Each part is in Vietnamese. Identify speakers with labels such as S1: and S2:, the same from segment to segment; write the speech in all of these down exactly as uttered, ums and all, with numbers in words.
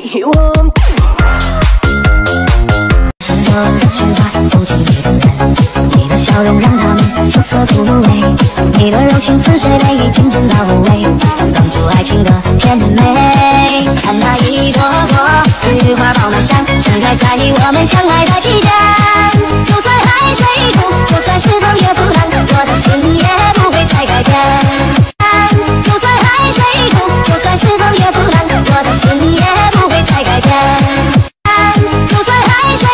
S1: hiểu không?笑容让他们瑟瑟突围，你的柔情似水泪已紧紧包围，挡住爱情的甜美。看那一朵朵菊花爆满山，盛开在我们相爱的期间。就算海水土，就算是风也不浪，我的心也不会再改变。就算海水土，就算是风也不浪，我的心也不会再改变。就算海水。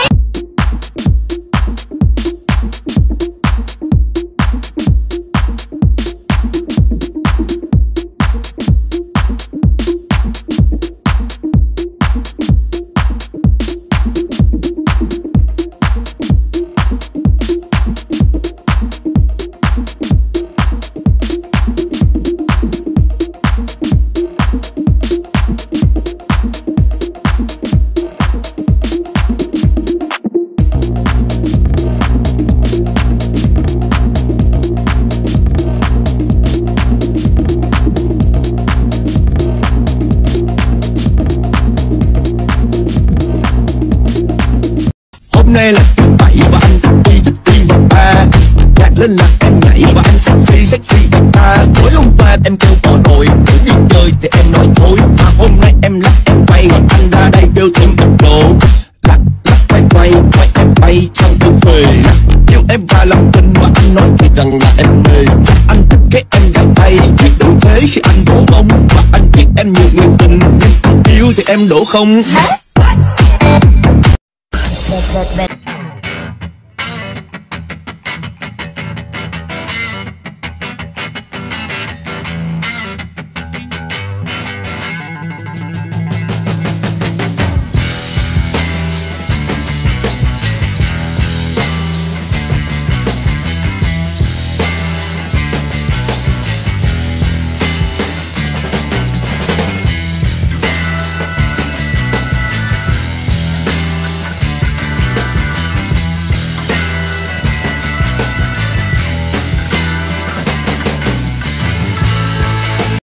S2: Hôm nay là thứ bảy và anh thích đi thích đi vào ba, nhạc lên là em nhảy và anh sexy sexy bằng ta. Tối hôm qua em kêu bỏ rồi, muốn đi chơi thì em nói thôi, mà hôm nay em lắc em quay và anh ra đây kêu thêm một đồ. Lắc lắc quay quay quay em bay trong cơn phê, kêu em và lòng tin mà anh nói thì rằng là em mê. Anh thích cái em gạt tay biết đủ thế khi anh đổ bông, và anh biết em nhiều người tình nhưng anh yêu thì em đổ không.
S1: Bad, bad, bad.